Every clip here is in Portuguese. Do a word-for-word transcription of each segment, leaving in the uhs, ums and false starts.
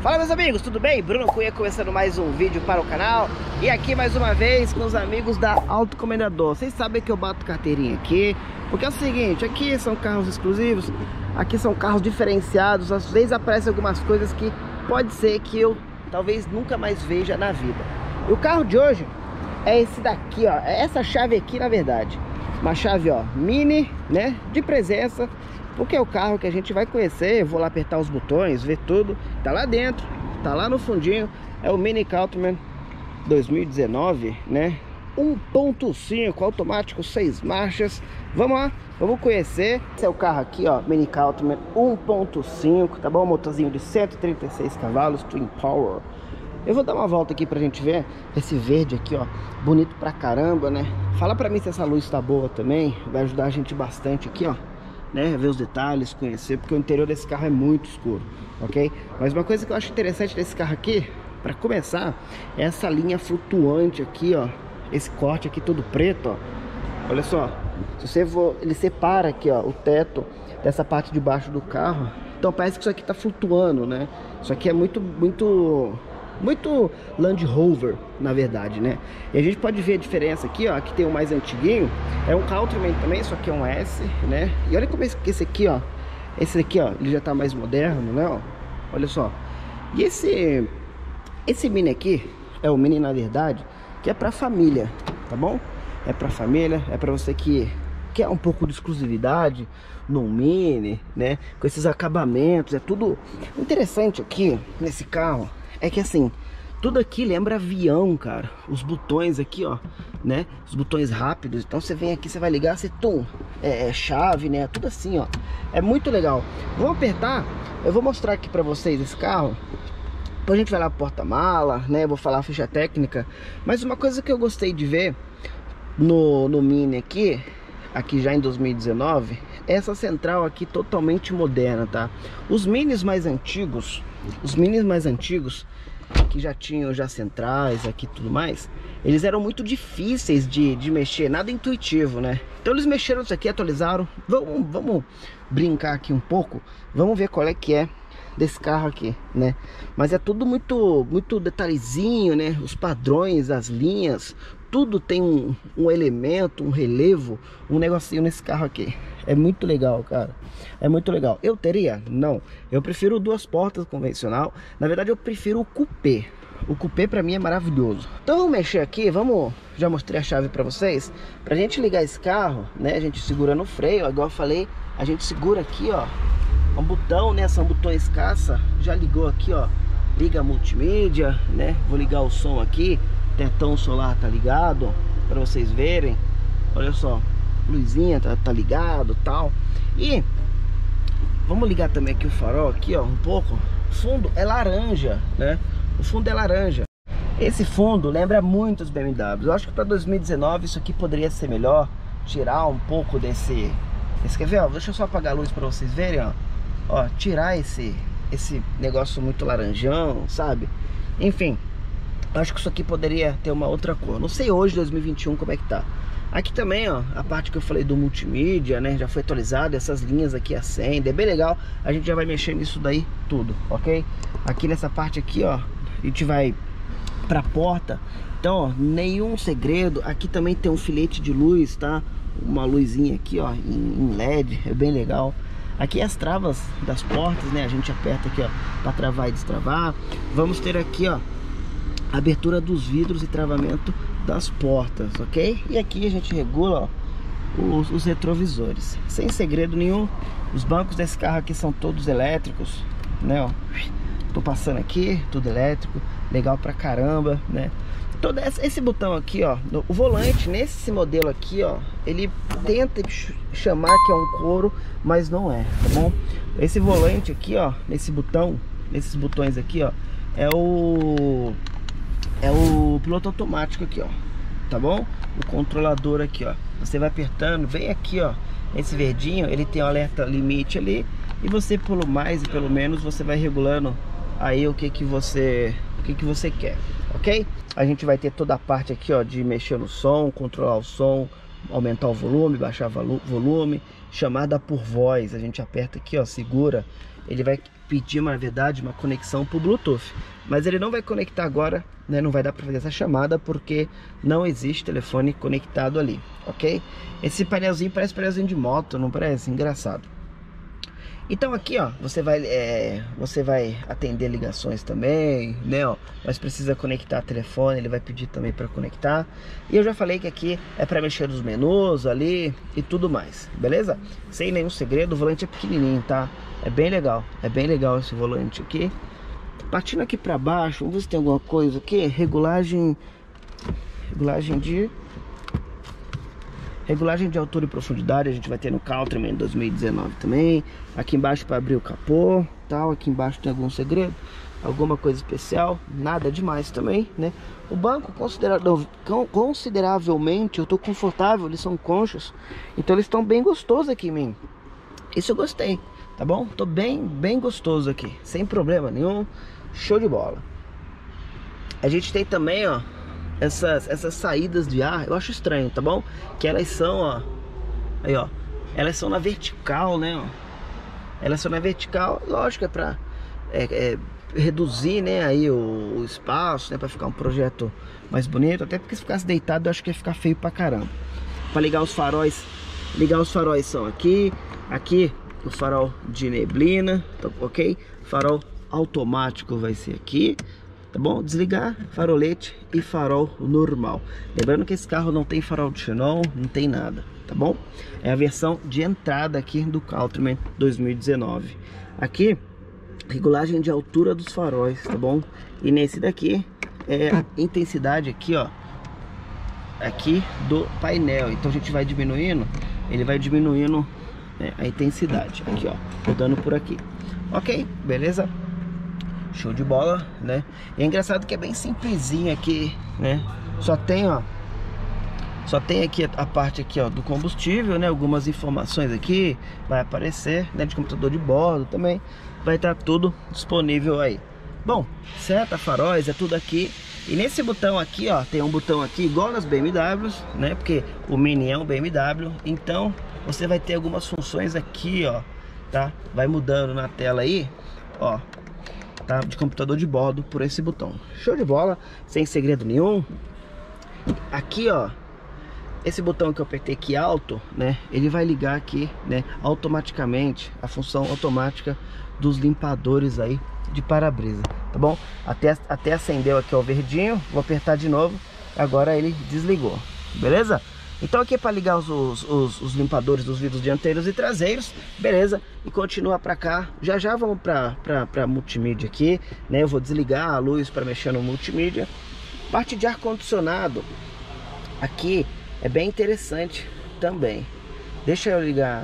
Fala meus amigos, tudo bem? Bruno Cunha começando mais um vídeo para o canal. E aqui mais uma vez com os amigos da Autocomendador. Vocês sabem que eu bato carteirinha aqui, porque é o seguinte, aqui são carros exclusivos, aqui são carros diferenciados. Às vezes aparecem algumas coisas que pode ser que eu talvez nunca mais veja na vida. E o carro de hoje é esse daqui, ó, é essa chave aqui na verdade. Uma chave, ó, mini, né, de presença. Porque é o carro que a gente vai conhecer. Eu vou lá apertar os botões, ver tudo. Tá lá dentro, tá lá no fundinho. É o Mini Countryman dois mil e dezenove, né? um ponto cinco, automático, seis marchas. Vamos lá, vamos conhecer. Esse é o carro aqui, ó, Mini Countryman um ponto cinco, tá bom? Motorzinho de cento e trinta e seis cavalos, Twin Power. Eu vou dar uma volta aqui pra gente ver esse verde aqui, ó, bonito pra caramba, né? Fala pra mim se essa luz tá boa também. Vai ajudar a gente bastante aqui, ó, né, ver os detalhes, conhecer, porque o interior desse carro é muito escuro, ok? Mas uma coisa que eu acho interessante desse carro aqui, para começar, é essa linha flutuante aqui, ó, esse corte aqui todo preto, ó. Olha só, se você for, ele separa aqui, ó, o teto dessa parte de baixo do carro. Então parece que isso aqui tá flutuando, né? Isso aqui é muito, muito, muito Land Rover, na verdade, né? E a gente pode ver a diferença aqui, ó. Aqui tem o mais antiguinho, é um Countryman também, só que é um S, né? E olha como esse, esse aqui, ó, esse aqui, ó, ele já tá mais moderno, né? Ó, olha só. E esse, esse Mini aqui, é o Mini na verdade, que é pra família, tá bom? É pra família, é pra você que quer um pouco de exclusividade no Mini, né? Com esses acabamentos, é tudo interessante aqui nesse carro. É que assim, tudo aqui lembra avião, cara. Os botões aqui, ó, né? Os botões rápidos. Então você vem aqui, você vai ligar, você tum, é, é chave, né? Tudo assim, ó. É muito legal. Vamos apertar. Eu vou mostrar aqui pra vocês esse carro. Depois a gente vai lá pro porta-mala, né? Vou falar a ficha técnica. Mas uma coisa que eu gostei de ver no, no Mini aqui, aqui já em dois mil e dezenove, é essa central aqui totalmente moderna, tá? Os Minis mais antigos, os Minis mais antigos, que já tinham já centrais aqui e tudo mais, eles eram muito difíceis de, de mexer, nada intuitivo, né? Então eles mexeram isso aqui, atualizaram. Vamos, vamos brincar aqui um pouco, vamos ver qual é que é desse carro aqui, né? Mas é tudo muito, muito detalhezinho, né? Os padrões, as linhas, tudo tem um, um elemento, um relevo, um negocinho nesse carro aqui. É muito legal, cara. É muito legal. Eu teria? Não. Eu prefiro duas portas convencional. Na verdade, eu prefiro o coupé. O coupé pra mim é maravilhoso. Então vamos mexer aqui. Vamos... Já mostrei a chave pra vocês. Pra gente ligar esse carro, né? A gente segura no freio. Igual eu falei, a gente segura aqui, ó. Um botão, né? São botões caça. Já ligou aqui, ó. Liga a multimídia, né? Vou ligar o som aqui. Tetão solar tá ligado, pra vocês verem. Olha só, luzinha tá, tá ligado, tal. E vamos ligar também aqui o farol aqui, ó, um pouco. O fundo é laranja, né? O fundo é laranja. Esse fundo lembra muito os B M Ws. Eu acho que para dois mil e dezenove isso aqui poderia ser melhor, tirar um pouco desse, esse quer ver, ó? Deixa eu só apagar a luz para vocês verem, ó. Ó, tirar esse esse negócio muito laranjão, sabe? Enfim, acho que isso aqui poderia ter uma outra cor. Não sei hoje, dois mil e vinte e um, como é que tá. Aqui também, ó, a parte que eu falei do multimídia, né? Já foi atualizada, essas linhas aqui acendem, é bem legal. A gente já vai mexer nisso daí tudo, ok? Aqui nessa parte aqui, ó, a gente vai pra porta. Então, ó, nenhum segredo. Aqui também tem um filete de luz, tá? Uma luzinha aqui, ó, em L E D, é bem legal. Aqui as travas das portas, né? A gente aperta aqui, ó, pra travar e destravar. Vamos ter aqui, ó, abertura dos vidros e travamento das portas, ok? E aqui a gente regula, ó, os, os retrovisores, sem segredo nenhum. Os bancos desse carro aqui são todos elétricos, né? Ó, tô passando aqui, tudo elétrico, legal pra caramba, né? Todo esse, esse botão aqui, ó, no, o volante nesse modelo aqui, ó, ele tenta chamar que é um couro, mas não é, tá bom? Esse volante aqui, ó, nesse botão, nesses botões aqui, ó, é o é o piloto automático aqui, ó, tá bom? O controlador aqui, ó, você vai apertando bem aqui, ó, esse verdinho, ele tem o alerta limite ali, e você pelo mais e pelo menos você vai regulando aí o que que você o que que você quer, ok? A gente vai ter toda a parte aqui, ó, de mexer no som, controlar o som, aumentar o volume, baixar o volume, chamada por voz. A gente aperta aqui, ó, segura, ele vai pedir, na verdade, uma conexão por Bluetooth. Mas ele não vai conectar agora, né? Não vai dar para fazer essa chamada porque não existe telefone conectado ali, ok? Esse painelzinho parece painelzinho de moto, não parece? Engraçado. Então aqui, ó, você vai, é, você vai atender ligações também, né, ó, mas precisa conectar telefone, ele vai pedir também para conectar. E eu já falei que aqui é para mexer nos menus ali e tudo mais, beleza? Sem nenhum segredo, o volante é pequenininho, tá? É bem legal, é bem legal esse volante aqui. Partindo aqui para baixo, vamos ver se tem alguma coisa aqui. Regulagem, regulagem de... Regulagem de altura e profundidade a gente vai ter no Countryman dois mil e dezenove também. Aqui embaixo para abrir o capô, tal. Aqui embaixo tem algum segredo, alguma coisa especial, nada demais também, né? O banco consideravelmente, consideravelmente eu tô confortável, eles são conchos, então eles estão bem gostosos aqui em mim. Isso eu gostei, tá bom? Tô bem, bem gostoso aqui, sem problema nenhum, show de bola. A gente tem também, ó, Essas, essas saídas de ar, eu acho estranho, tá bom? Que elas são, ó, aí, ó, elas são na vertical, né, ó. Elas são na vertical, lógico, é pra é, é, reduzir, né, aí o, o espaço, né, pra ficar um projeto mais bonito. Até porque se ficasse deitado, eu acho que ia ficar feio pra caramba. Pra ligar os faróis, ligar os faróis são aqui, aqui o farol de neblina, tá, ok? Farol automático vai ser aqui. Tá bom? Desligar farolete e farol normal. Lembrando que esse carro não tem farol de xenon, não tem nada, tá bom? É a versão de entrada aqui do Countryman dois mil e dezenove. Aqui, regulagem de altura dos faróis, tá bom? E nesse daqui é a intensidade aqui, ó, aqui do painel. Então a gente vai diminuindo, ele vai diminuindo, né, a intensidade. Aqui, ó, rodando por aqui. Ok, beleza? Show de bola, né? E é engraçado que é bem simplesinho aqui, né? Só tem, ó, só tem aqui a parte aqui, ó, do combustível, né? Algumas informações aqui vai aparecer, né? De computador de bordo também. Vai estar tudo disponível aí. Bom, seta, faróis, é tudo aqui. E nesse botão aqui, ó, tem um botão aqui igual nas B M Ws, né? Porque o Mini é um B M W. Então você vai ter algumas funções aqui, ó, tá? Vai mudando na tela aí, ó, tá? De computador de bordo por esse botão. Show de bola, sem segredo nenhum. Aqui, ó, esse botão que eu apertei aqui alto, né? Ele vai ligar aqui, né, automaticamente a função automática dos limpadores aí de para-brisa, tá bom? Até, até acendeu aqui, ó, o verdinho. Vou apertar de novo. Agora ele desligou, beleza? Então aqui é para ligar os, os, os, os limpadores dos vidros dianteiros e traseiros, beleza? E continua para cá. Já já vamos para para multimídia aqui, né? Eu vou desligar a luz para mexer no multimídia. Parte de ar condicionado aqui é bem interessante também. Deixa eu ligar.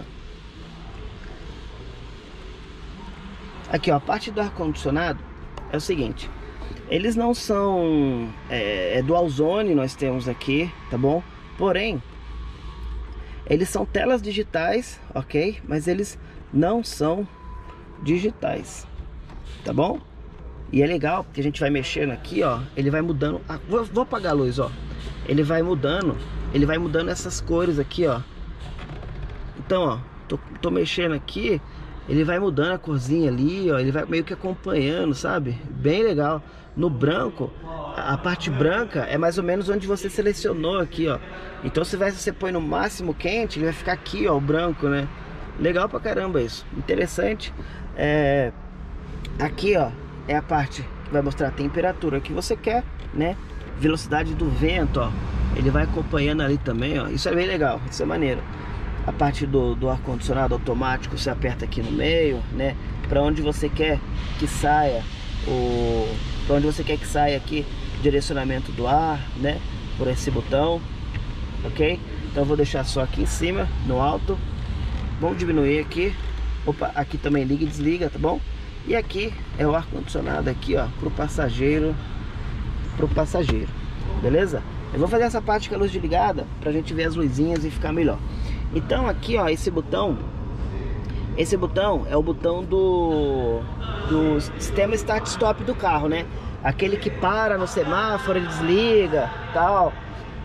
Aqui, ó, a parte do ar condicionado é o seguinte: eles não são é, é dual zone, nós temos aqui, tá bom? Porém, eles são telas digitais, ok? Mas eles não são digitais, tá bom? E é legal porque a gente vai mexendo aqui, ó. Ele vai mudando. Ah, vou, vou apagar a luz, ó. Ele vai mudando. Ele vai mudando essas cores aqui, ó. Então, ó, tô, tô mexendo aqui. Ele vai mudando a corzinha ali, ó. Ele vai meio que acompanhando, sabe? Bem legal. No branco, a parte branca é mais ou menos onde você selecionou aqui, ó. Então se você põe no máximo quente, ele vai ficar aqui, ó, o branco, né? Legal pra caramba isso. Interessante. É... Aqui, ó, é a parte que vai mostrar a temperatura que você quer, né? Velocidade do vento, ó. Ele vai acompanhando ali também, ó. Isso é bem legal, isso é maneiro. A parte do, do ar-condicionado automático, você aperta aqui no meio, né? Pra onde você quer que saia o... Pra onde você quer que saia aqui o direcionamento do ar, né? Por esse botão, ok? Então eu vou deixar só aqui em cima, no alto. Vamos diminuir aqui. Opa, aqui também liga e desliga, tá bom? E aqui é o ar-condicionado aqui, ó, pro passageiro, pro passageiro, beleza? Eu vou fazer essa parte com a luz desligada pra gente ver as luzinhas e ficar melhor. Então aqui, ó, esse botão, esse botão é o botão do, do sistema start-stop do carro, né? Aquele que para no semáforo, ele desliga, tal.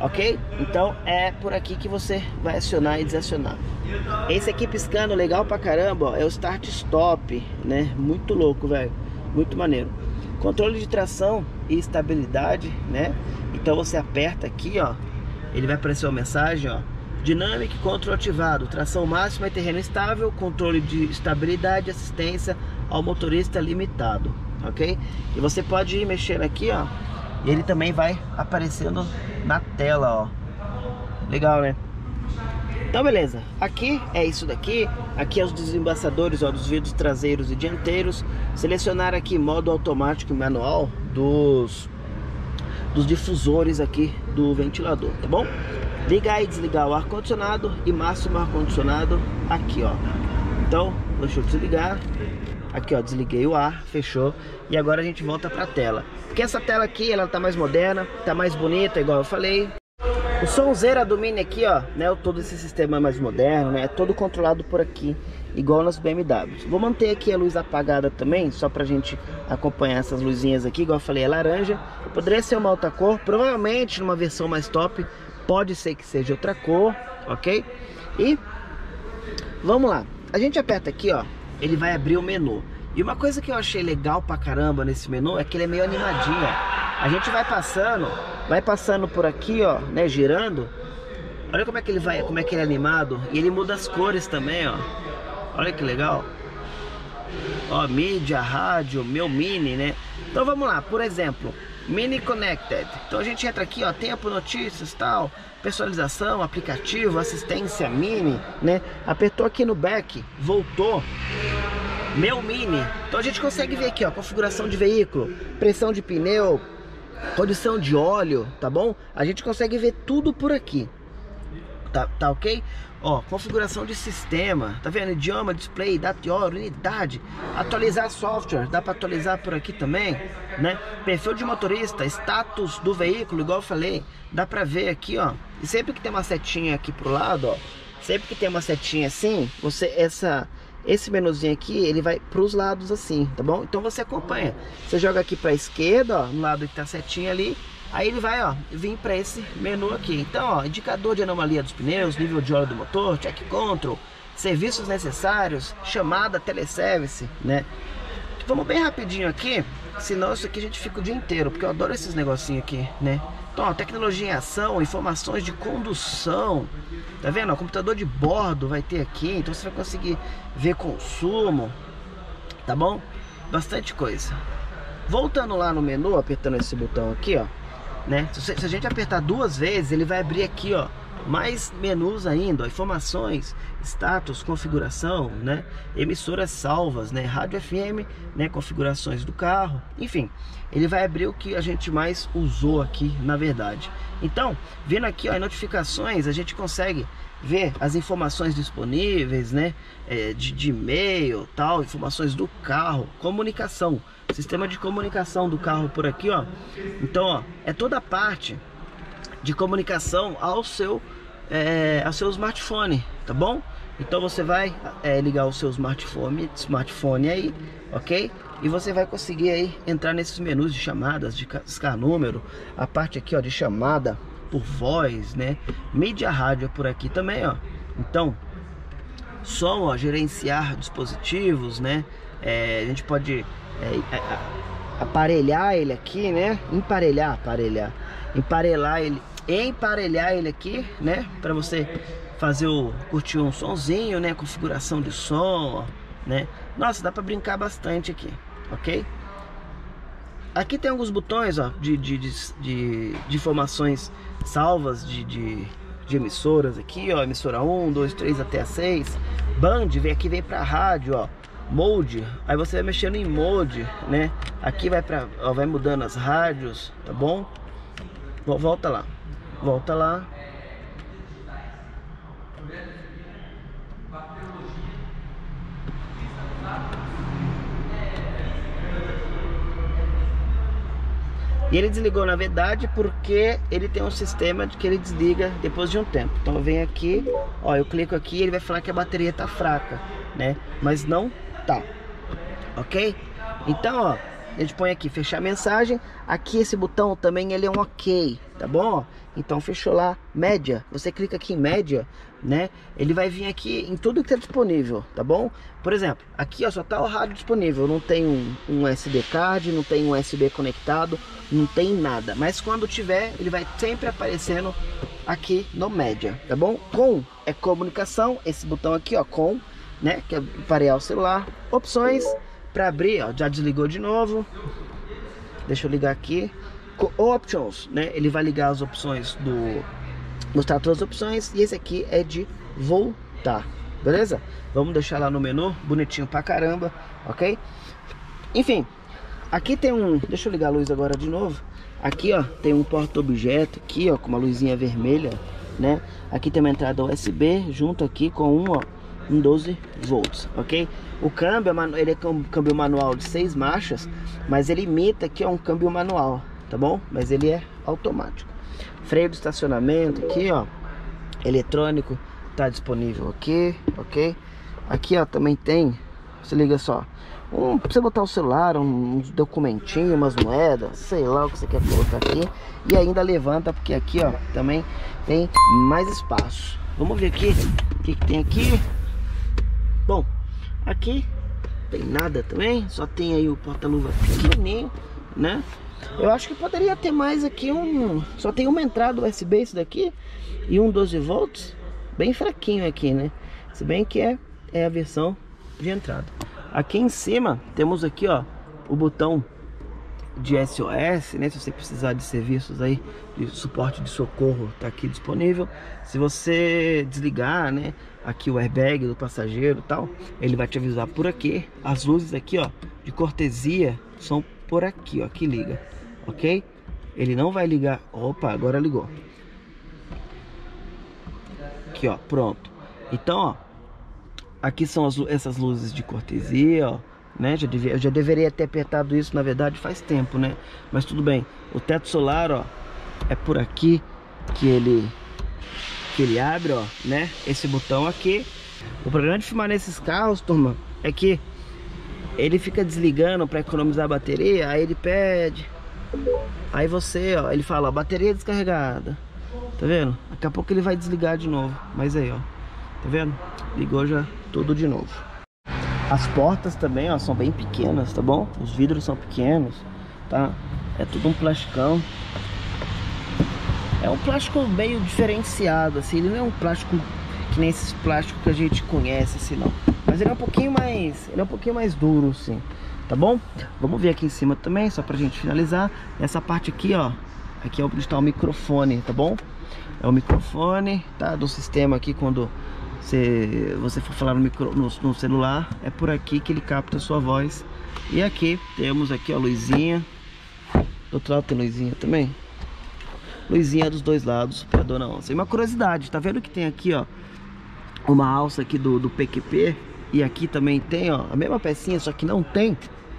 ok? Então é por aqui que você vai acionar e desacionar. Esse aqui piscando legal pra caramba, ó, é o Start Stop, né? Muito louco, velho, muito maneiro. Controle de tração e estabilidade, né? Então você aperta aqui, ó, ele vai aparecer uma mensagem, ó, Dynamic Control ativado, tração máxima e terreno estável, controle de estabilidade e assistência ao motorista limitado, ok? E você pode ir mexendo aqui, ó, e ele também vai aparecendo na tela, ó. Legal, né? Então beleza, aqui é isso daqui. Aqui é os desembaçadores, ó, dos vidros traseiros e dianteiros. Selecionar aqui modo automático e manual dos dos difusores aqui do ventilador, tá bom? Ligar e desligar o ar-condicionado e máximo ar-condicionado aqui, ó. Então, deixa eu desligar. Aqui, ó, desliguei o ar, fechou. E agora a gente volta pra tela. Porque essa tela aqui, ela tá mais moderna, tá mais bonita, igual eu falei. O sonzeira do Mini aqui, ó, né, todo esse sistema mais moderno, né, é todo controlado por aqui, igual nas B M Ws. Vou manter aqui a luz apagada também, só pra gente acompanhar essas luzinhas aqui, igual eu falei, é laranja. Poderia ser uma outra cor, provavelmente numa versão mais top, pode ser que seja outra cor, ok? E vamos lá, a gente aperta aqui, ó, ele vai abrir o menu. E uma coisa que eu achei legal pra caramba nesse menu é que ele é meio animadinho, ó. A gente vai passando, vai passando por aqui, ó, né, girando. Olha como é que ele vai, como é que ele é animado. E ele muda as cores também, ó. Olha que legal. Ó, mídia, rádio, meu Mini, né? Então vamos lá, por exemplo, Mini Connected. Então a gente entra aqui, ó, tempo, notícias, tal, personalização, aplicativo, assistência Mini, né? Apertou aqui no back, voltou. Meu Mini. Então a gente consegue ver aqui, ó, configuração de veículo, pressão de pneu, condição de óleo, tá bom? A gente consegue ver tudo por aqui. Tá, tá ok? Ó, configuração de sistema, tá vendo? Idioma, display, data de hora, unidade, atualizar software, dá para atualizar por aqui também, né? Perfil de motorista, status do veículo, igual eu falei, dá para ver aqui, ó. E sempre que tem uma setinha aqui pro lado, ó, sempre que tem uma setinha assim, você essa esse menuzinho aqui, ele vai para os lados assim, tá bom? Então você acompanha. Você joga aqui para a esquerda, ó, no lado que tá a setinha ali. Aí ele vai, ó, vir para esse menu aqui. Então, ó, indicador de anomalia dos pneus, nível de óleo do motor, check control, serviços necessários, chamada teleservice, né? Vamos bem rapidinho aqui, senão isso aqui a gente fica o dia inteiro, porque eu adoro esses negocinhos aqui, né? Então, ó, tecnologia em ação, informações de condução, tá vendo? O computador de bordo vai ter aqui, então você vai conseguir ver consumo, tá bom? Bastante coisa. Voltando lá no menu, apertando esse botão aqui, ó, né? Se, se a gente apertar duas vezes, ele vai abrir aqui, ó, mais menus ainda, ó, informações, status, configuração, né? Emissoras salvas, né? Rádio F M, né? Configurações do carro, enfim, ele vai abrir o que a gente mais usou aqui, na verdade. Então, vindo aqui, ó, em notificações, a gente consegue ver as informações disponíveis, né? É, de, de e-mail, tal, informações do carro, comunicação, sistema de comunicação do carro por aqui, ó. Então, ó, é toda a parte de comunicação ao seu, é, ao seu smartphone, tá bom? Então você vai é, ligar o seu smartphone, smartphone aí, ok? E você vai conseguir aí entrar nesses menus de chamadas, de discar número, a parte aqui, ó, de chamada por voz, né? Mídia rádio por aqui também, ó. Então, som, ó, gerenciar dispositivos, né? É, a gente pode é, aparelhar ele aqui, né? Emparelhar, aparelhar, emparelhar ele, emparelhar ele aqui, né? Para você fazer o curtir um sonzinho, né? Configuração de som, ó, né? Nossa, dá para brincar bastante aqui, ok? Aqui tem alguns botões, ó, de, de, de, de, de informações salvas de, de, de emissoras aqui, ó, emissora um, dois, três até a seis. Band, vem aqui, vem pra rádio, ó. Mode, aí você vai mexendo em mode, né? Aqui vai para, vai mudando as rádios, tá bom? Volta lá, volta lá. E ele desligou, na verdade, porque ele tem um sistema de que ele desliga depois de um tempo. Então eu venho aqui, ó, eu clico aqui e ele vai falar que a bateria tá fraca, né? Mas não tá, ok? Então, ó, a gente põe aqui fechar mensagem. Aqui esse botão também, ele é um ok, tá bom? Então fechou lá, média, você clica aqui em média, né? Ele vai vir aqui em tudo que tá disponível, tá bom? Por exemplo, aqui ó, só tá o rádio disponível, não tem um, um S D card, não tem um U S B conectado, não tem nada. Mas quando tiver, ele vai sempre aparecendo aqui no média, tá bom? Com é comunicação, esse botão aqui ó, com, né? Que é parear o celular. Opções, para abrir, ó, já desligou de novo. Deixa eu ligar aqui. Options, né? Ele vai ligar as opções do... mostrar todas as opções. E esse aqui é de voltar, beleza? Vamos deixar lá no menu, bonitinho pra caramba, ok? Enfim, aqui tem um... deixa eu ligar a luz agora de novo. Aqui, ó, tem um porta-objeto aqui, ó, com uma luzinha vermelha, né? Aqui tem uma entrada U S B junto aqui com um, ó, um doze volts, ok? O câmbio, ele é um câmbio manual de seis marchas, mas ele imita que é um câmbio manual, tá bom? Mas ele é automático. Freio de estacionamento aqui, ó, eletrônico, tá disponível aqui, ok? Aqui, ó, também tem, se liga só, um, pra você botar o celular, um, uns documentinhos, umas moedas, sei lá o que você quer colocar aqui. E ainda levanta, porque aqui, ó, também tem mais espaço. Vamos ver aqui, o que, que tem aqui. Bom, aqui tem nada também, só tem aí o porta-luva pequenininho, né? Eu acho que poderia ter mais aqui um... só tem uma entrada U S B isso daqui e um doze volts, bem fraquinho aqui, né? Se bem que é, é a versão de entrada. Aqui em cima temos aqui, ó, o botão de S O S, né? Se você precisar de serviços aí de suporte de socorro, tá aqui disponível. Se você desligar, né, aqui o airbag do passageiro e tal, ele vai te avisar por aqui. As luzes aqui, ó, de cortesia são por aqui, ó, que liga, ok? Ele não vai ligar. Opa, agora ligou. Aqui, ó, pronto. Então, ó, aqui são as, essas luzes de cortesia, ó, né? Já devia, eu já deveria ter apertado isso, na verdade, faz tempo, né? Mas tudo bem. O teto solar, ó, é por aqui que ele que ele abre, ó, né? Esse botão aqui. O problema de filmar nesses carros, turma, é que ele fica desligando para economizar a bateria. Aí ele pede, aí você, ó, ele fala, ó, bateria descarregada, tá vendo? Daqui a pouco ele vai desligar de novo. Mas aí, ó, tá vendo? Ligou já tudo de novo. As portas também, ó, são bem pequenas, tá bom? Os vidros são pequenos, tá? É tudo um plasticão. É um plástico meio diferenciado, assim. Ele não é um plástico que nem esses plásticos que a gente conhece, assim, não. Mas ele é um pouquinho mais, ele é um pouquinho mais duro, assim, tá bom? Vamos ver aqui em cima também, só pra gente finalizar. Essa parte aqui, ó, aqui é onde está o microfone, tá bom? É o microfone, tá? Do sistema aqui, quando Se você for falar no, micro, no, no celular, é por aqui que ele capta a sua voz. E aqui temos aqui a luzinha. Do outro lado tem luzinha também. Luzinha dos dois lados para dona onça. E uma curiosidade, tá vendo que tem aqui, ó, uma alça aqui do, do P Q P. E aqui também tem, ó, a mesma pecinha, só que não tem.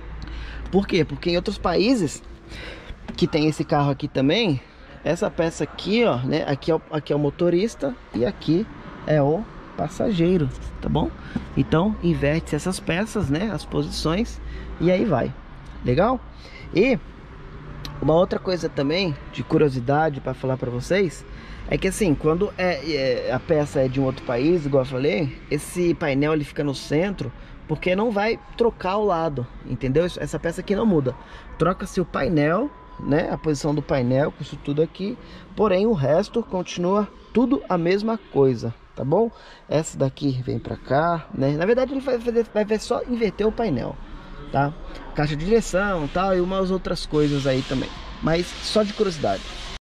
Por quê? Porque em outros países que tem esse carro aqui também, essa peça aqui, ó, né, aqui é o, aqui é o motorista e aqui é o passageiro, tá bom? Então inverte essas peças, né, as posições, e aí vai. Legal? E uma outra coisa também de curiosidade para falar para vocês é que, assim, quando é, é, a peça é de um outro país, igual eu falei, esse painel ele fica no centro porque não vai trocar o lado, entendeu? Essa peça aqui não muda. Troca-se o painel, né, a posição do painel com isso tudo aqui, porém o resto continua tudo a mesma coisa, tá bom? Essa daqui vem pra cá, né? Na verdade ele vai, vai, vai só inverter o painel, tá? Caixa de direção, tal, e umas outras coisas aí também, mas só de curiosidade.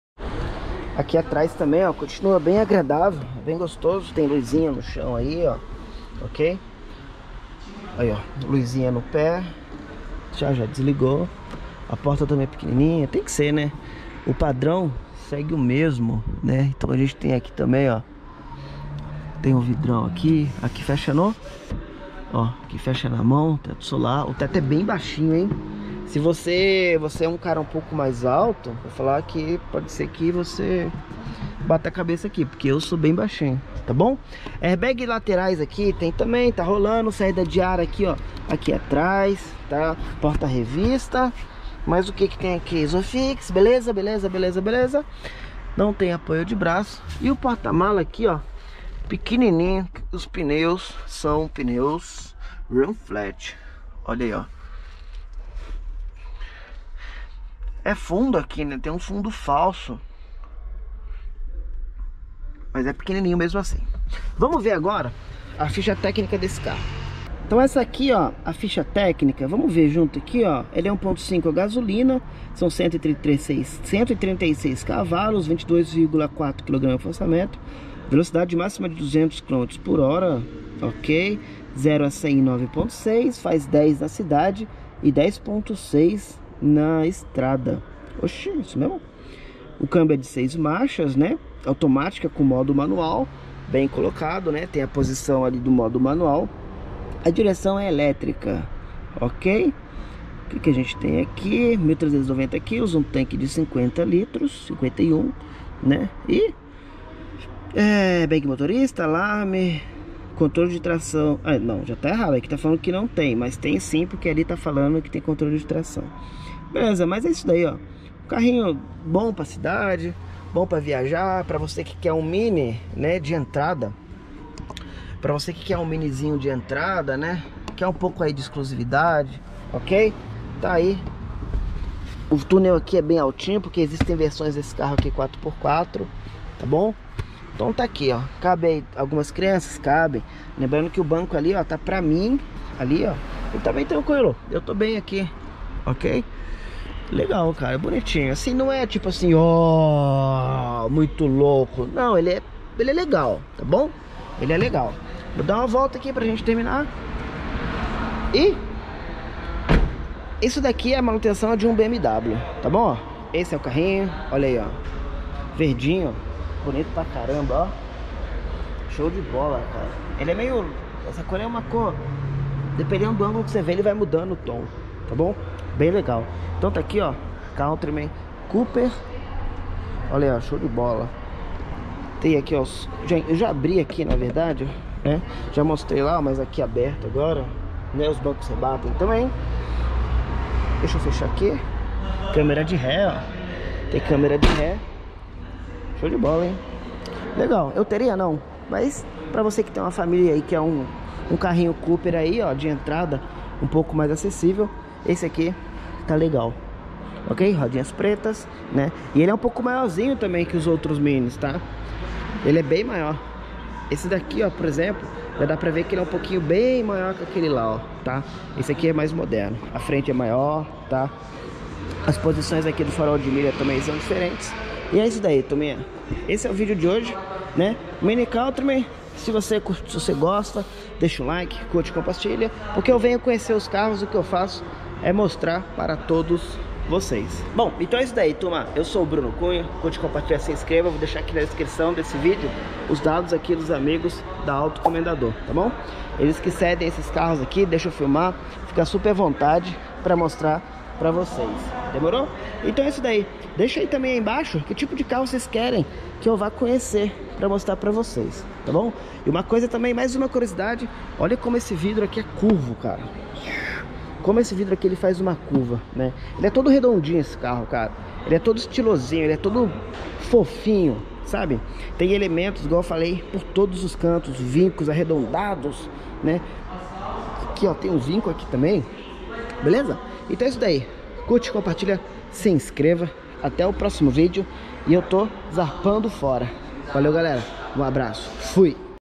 Aqui atrás também, ó, continua bem agradável, bem gostoso. Tem luzinha no chão aí, ó, ok? Aí, ó, luzinha no pé. Já, já desligou. A porta também é pequenininha, tem que ser, né? O padrão segue o mesmo, né? Então a gente tem aqui também, ó, tem um vidrão aqui. Aqui fecha no... Ó, aqui fecha na mão, teto solar. O teto é bem baixinho, hein? Se você, você é um cara um pouco mais alto, vou falar que pode ser que você bata a cabeça aqui, porque eu sou bem baixinho, tá bom? Airbag laterais aqui tem também, tá rolando. Saída de ar aqui, ó, aqui atrás, tá? Porta revista. Mas o que que tem aqui? Isofix, beleza, beleza, beleza, beleza. não tem apoio de braço. E o porta-mala aqui, ó, pequenininho. Os pneus são pneus Run Flat. Olha aí, ó. É fundo aqui, né? Tem um fundo falso, mas é pequenininho mesmo assim. Vamos ver agora a ficha técnica desse carro. Então essa aqui, ó, a ficha técnica, vamos ver junto aqui, ó. Ele é um ponto cinco a gasolina, são cento e trinta e seis cavalos, vinte e dois vírgula quatro quilos de forçamento, velocidade máxima de duzentos quilômetros por hora, ok. Zero a cem em nove ponto seis, faz dez na cidade e dez ponto seis na estrada. Oxi, isso mesmo? O câmbio é de seis marchas, né? Automática com modo manual, bem colocado, né? Tem a posição ali do modo manual. A direção é elétrica, ok? O que, que a gente tem aqui? mil trezentos e noventa quilos, um tanque de cinquenta litros, cinquenta e um, né? E é, bag motorista, alarme, controle de tração. Ah, não, já tá errado, aqui tá falando que não tem, mas tem sim, porque ali tá falando que tem controle de tração. Beleza, mas é isso daí, ó. Um carrinho bom pra cidade, bom pra viajar, pra você que quer um mini, né, de entrada. Pra você que quer um minizinho de entrada, né, quer um pouco aí de exclusividade, ok? Tá aí. O túnel aqui é bem altinho, porque existem versões desse carro aqui quatro por quatro, tá bom? Então tá aqui, ó. Cabe aí algumas crianças, cabe. Lembrando que o banco ali, ó, tá pra mim, ali, ó. E tá bem tranquilo, eu tô bem aqui, ok? Legal, cara, é bonitinho. Assim, não é tipo assim, ó, muito louco. Não, ele é, ele é legal, tá bom? Ele é legal. Vou dar uma volta aqui pra gente terminar. E isso daqui é a manutenção de um B M W, tá bom? Esse é o carrinho, olha aí, ó. Verdinho, bonito pra caramba, ó. Show de bola, cara. Ele é meio... Essa cor é uma cor... Dependendo do ângulo que você vê, ele vai mudando o tom, tá bom? Bem legal. Então tá aqui, ó, Countryman Cooper. Olha aí, ó, show de bola. Tem aqui, ó, já, eu já abri aqui, na verdade, né? Já mostrei lá, mas aqui aberto agora, né? Os bancos rebatem também. Deixa eu fechar aqui. Câmera de ré, ó. Tem câmera de ré. Show de bola, hein? Legal, eu teria não, mas pra você que tem uma família aí que é um, um carrinho Cooper aí, ó, de entrada um pouco mais acessível, esse aqui tá legal, ok? Rodinhas pretas, né? E ele é um pouco maiorzinho também que os outros minis, tá? Ele é bem maior. Esse daqui, ó, por exemplo, já dá pra ver que ele é um pouquinho bem maior que aquele lá, ó, tá? Esse aqui é mais moderno. A frente é maior, tá? As posições aqui do farol de milha também são diferentes. E é isso daí, turminha. Esse é o vídeo de hoje, né? Mini Countryman. Se você, se você gosta, deixa um like, curte, compartilha. Porque eu venho conhecer os carros, o que eu faço é mostrar para todos vocês. Bom, então é isso daí, turma. Eu sou o Bruno Cunha. Curte, compartilha, se inscreva. Vou deixar aqui na descrição desse vídeo os dados aqui dos amigos da Auto Comendador, tá bom? Eles que cedem esses carros aqui, deixa eu filmar. Fica super à vontade para mostrar para vocês. Demorou? Então é isso daí. Deixa aí também aí embaixo que tipo de carro vocês querem que eu vá conhecer para mostrar para vocês, tá bom? E uma coisa também, mais uma curiosidade, olha como esse vidro aqui é curvo, cara. Como esse vidro aqui ele faz uma curva, né? Ele é todo redondinho esse carro, cara. Ele é todo estilosinho, ele é todo fofinho, sabe? Tem elementos, igual eu falei, por todos os cantos, vincos arredondados, né? Aqui, ó, tem um vinco aqui também, beleza? Então é isso daí. Curte, compartilha, se inscreva. Até o próximo vídeo. E eu tô zarpando fora. Valeu, galera. Um abraço. Fui.